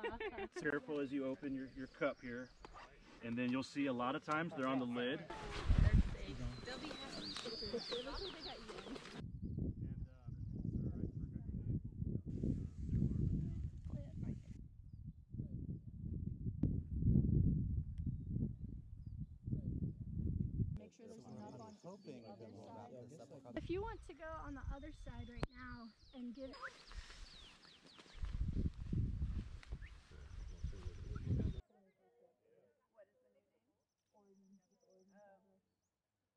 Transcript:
Careful as you open your cup here. And then you'll see a lot of times they're on the lid. They'll be happy. Make sure there's enough on the other side. If you want to go on the other side right now and get